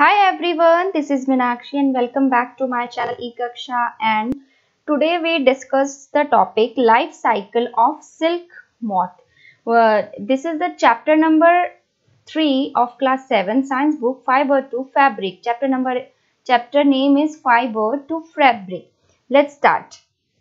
Hi everyone, this is Meenakshi and welcome back to my channel eKaksha, and today we discuss the topic life cycle of silk moth. This is the chapter number 3 of class 7 science book Fiber to Fabric. Chapter name is Fiber to Fabric. Let's start.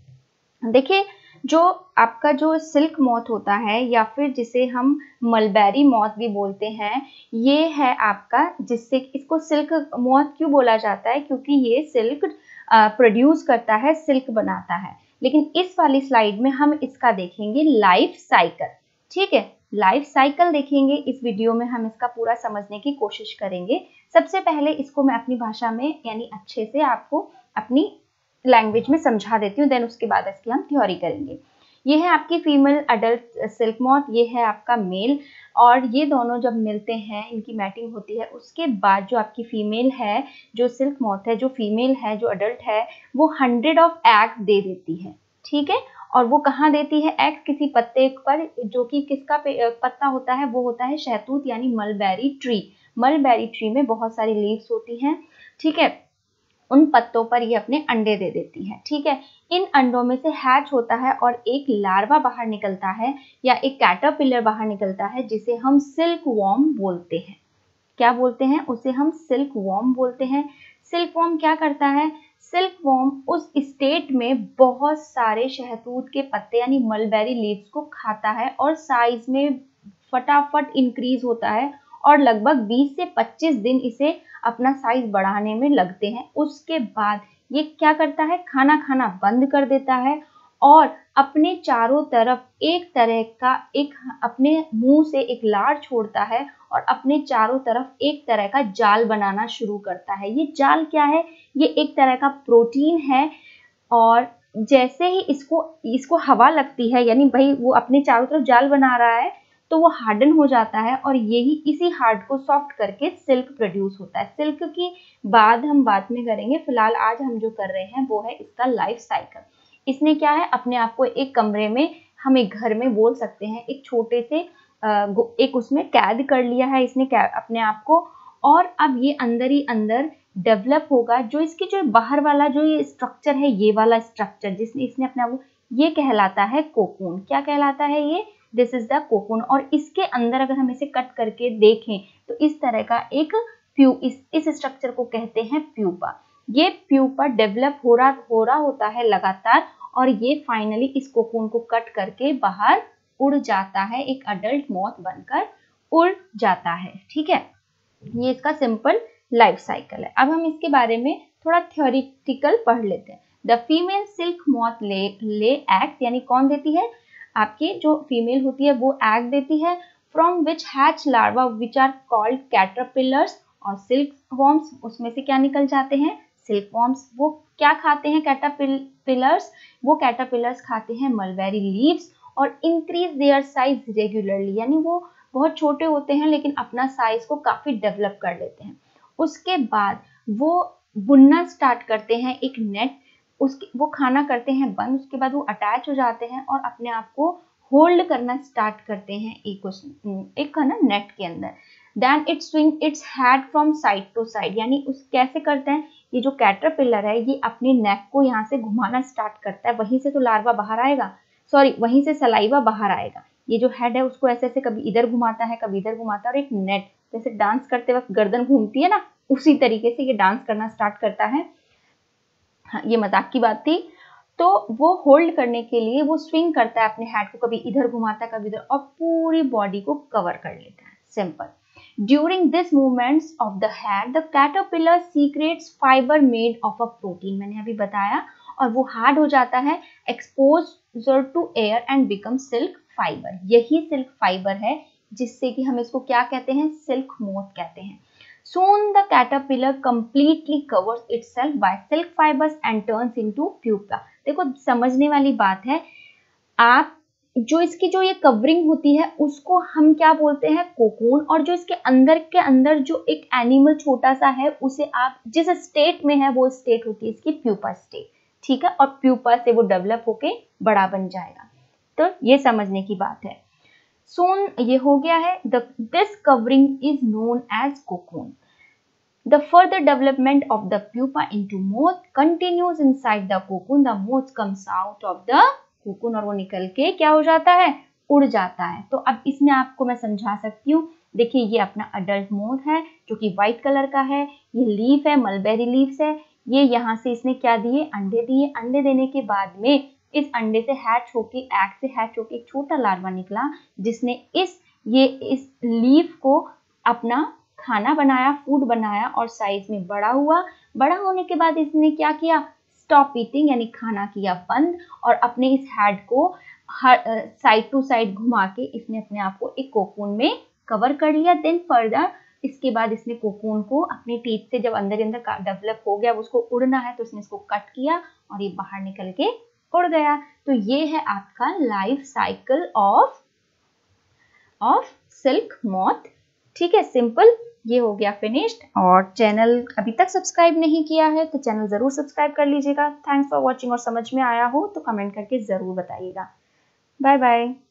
देखिए, जो आपका जो silk moth होता है या फिर जिसे हम मलबेरी मॉथ भी बोलते हैं, ये है आपका, जिससे इसको सिल्क मॉथ क्यों बोला जाता है, क्योंकि ये सिल्क प्रोड्यूस करता है, सिल्क बनाता है। लेकिन इस वाली स्लाइड में हम इसका देखेंगे लाइफ साइकिल। ठीक है, लाइफ साइकिल देखेंगे इस वीडियो में, हम इसका पूरा समझने की कोशिश करेंगे। सबसे पहले इसको मैं अपनी भाषा में यानी अच्छे से आपको अपनी लैंग्वेज में समझा देती हूँ, देन उसके बाद इसकी हम थ्योरी करेंगे। ये है आपकी फीमेल अडल्ट सिल्क मॉथ, ये है आपका मेल, और ये दोनों जब मिलते हैं, इनकी मैटिंग होती है, उसके बाद जो आपकी फीमेल है, जो सिल्क मॉथ है, जो फीमेल है, जो अडल्ट है, वो 100 ऑफ एग्स दे देती है। ठीक है, और वो कहाँ देती है एग्स? किसी पत्ते पर, जो कि किसका पत्ता होता है? वो होता है शहतूत यानी मलबेरी ट्री। मलबेरी ट्री में बहुत सारी लीव्स होती हैं। ठीक है, उन पत्तों पर ये अपने अंडे दे देती है। ठीक है, इन अंडों में से हैच होता है और एक लार्वा बाहर निकलता है या एक कैटरपिलर बाहर निकलता है, जिसे हम सिल्क वॉर्म बोलते हैं। क्या बोलते हैं? उसे हम सिल्क वॉर्म बोलते हैं। सिल्क वॉर्म क्या करता है? सिल्क वॉर्म उस स्टेट में बहुत सारे शहतूत के पत्ते यानी मलबेरी लीव्स को खाता है और साइज में फटाफट इंक्रीज होता है, और लगभग 20 से 25 दिन इसे अपना साइज बढ़ाने में लगते हैं। उसके बाद ये क्या करता है? खाना खाना बंद कर देता है और अपने चारों तरफ एक तरह का एक अपने मुंह से एक लार छोड़ता है और अपने चारों तरफ एक तरह का जाल बनाना शुरू करता है। ये जाल क्या है? ये एक तरह का प्रोटीन है, और जैसे ही इसको हवा लगती है, यानी भाई वो अपने चारों तरफ जाल बना रहा है, तो वो हार्डन हो जाता है और यही इसी हार्ड को सॉफ्ट करके सिल्क प्रोड्यूस होता है। सिल्क की बात हम बाद में करेंगे, फिलहाल आज हम जो कर रहे हैं वो है इसका लाइफ साइकिल। इसने क्या है, अपने आप को एक कमरे में, हम एक घर में बोल सकते हैं, एक छोटे से एक उसमें कैद कर लिया है इसने अपने आप को, और अब ये अंदर ही अंदर डेवलप होगा। जो इसके जो बाहर वाला जो ये स्ट्रक्चर है, ये वाला स्ट्रक्चर जिसने इसने अपने आप को, ये कहलाता है कोकून। क्या कहलाता है ये? This is the cocoon. और इसके अंदर अगर हम इसे कट करके देखें तो इस तरह का एक इस स्ट्रक्चर को कहते हैं प्यूपा। ये प्यूपा डेवलप हो रहा होता है लगातार, और ये फाइनली इस कोकून को कट करके बाहर उड़ जाता है, एक अडल्ट मॉथ बनकर उड़ जाता है। ठीक है, ये इसका सिंपल लाइफ साइकिल है। अब हम इसके बारे में थोड़ा थ्योरेटिकल पढ़ लेते हैं। The female silk moth lay eggs, यानी कौन देती है? आपकी जो फीमेल होती है वो एग देती है, from which hatch larva which are called caterpillars, और सिल्क वॉर्म्स उसमें से क्या निकल जाते हैं? Silk worms. वो क्या खाते हैं कैटरपिलर्स? वो कैटरपिलर्स खाते हैं मलबेरी लीव्स और इंक्रीज देयर साइज रेगुलरली, यानी वो बहुत छोटे होते हैं लेकिन अपना साइज को काफी डेवलप कर लेते हैं। उसके बाद वो बुनना स्टार्ट करते हैं एक नेट, वो खाना करते हैं बंद, उसके बाद वो अटैच हो जाते हैं और अपने आप को होल्ड करना स्टार्ट करते हैं एक ना नेट के अंदर। Then it swing its head from side to side, यानी उस कैसे करते हैं? ये जो कैटरपिलर है ये अपने नेक को यहाँ से घुमाना स्टार्ट करता है, वहीं से तो लार्वा बाहर आएगा, सॉरी वहीं से सलाइवा बाहर आएगा। ये जो हेड है उसको ऐसे ऐसे कभी इधर घुमाता है, कभी इधर घुमाता है, और एक नेट जैसे डांस करते वक्त गर्दन घूमती है ना, उसी तरीके से ये डांस करना स्टार्ट करता है। हाँ, ये मजाक की बात थी। तो वो होल्ड करने के लिए वो स्विंग करता है अपने हेड को, कभी इधर घुमाता है, कभी इधर, और पूरी बॉडी को कवर कर लेता है। Simple. During this movements of the head the caterpillar secrets fibre made of a protein, मैंने अभी बताया, और वो हार्ड हो जाता है, exposure to air and become silk fibre. यही सिल्क फाइबर है जिससे कि हम इसको क्या कहते हैं? सिल्क मोथ कहते हैं। Soon the caterpillar completely covers itself by silk fibers and turns into pupa. देखो समझने वाली बात है, आप जो इसकी जो ये कवरिंग होती है उसको हम क्या बोलते हैं? कोकून। और जो इसके अंदर जो एक एनिमल छोटा सा है, उसे आप जिस स्टेट में है वो स्टेट होती है इसकी प्यूपा स्टेट। ठीक है, और प्यूपा से वो डेवलप होके बड़ा बन जाएगा। तो ये समझने की बात है। Soon ये हो गया है। This covering is known as cocoon. The further development of the pupa into moth continues inside the cocoon. The moth comes out of the cocoon और वो निकल के क्या हो जाता है, उड़ जाता है। तो अब इसमें आपको मैं समझा सकती हूँ। देखिए ये अपना अडल्ट मोथ है जो कि व्हाइट कलर का है, ये लीफ है, मलबेरी लीव्स है। ये यहाँ से इसने क्या दिए, अंडे दिए। अंडे देने के बाद में इस अंडे से हैच होके, एग से हैच होके एक छोटा लार्वा निकला जिसने इस लीफ को अपना खाना बनाया, फूड बनाया और साइज में बड़ा हुआ। बड़ा होने के बाद इसने क्या किया, स्टॉप ईटिंग यानी खाना किया बंद और अपने इस हेड को साइड टू साइड घुमा के इसने अपने आप को एक कोकून में कवर कर लिया। देन फर्दर इसके बाद इसने कोकून को अपने टीथ से जब अंदर डेवलप हो गया, उसको उड़ना है तो इसने इसको कट किया और ये बाहर निकल के उड़ गया। तो ये है आपका life cycle of silk moth. ठीक है, सिंपल, ये हो गया फिनिश्ड। और चैनल अभी तक सब्सक्राइब नहीं किया है तो चैनल जरूर सब्सक्राइब कर लीजिएगा। Thanks for watching. और समझ में आया हो तो कमेंट करके जरूर बताइएगा। Bye bye.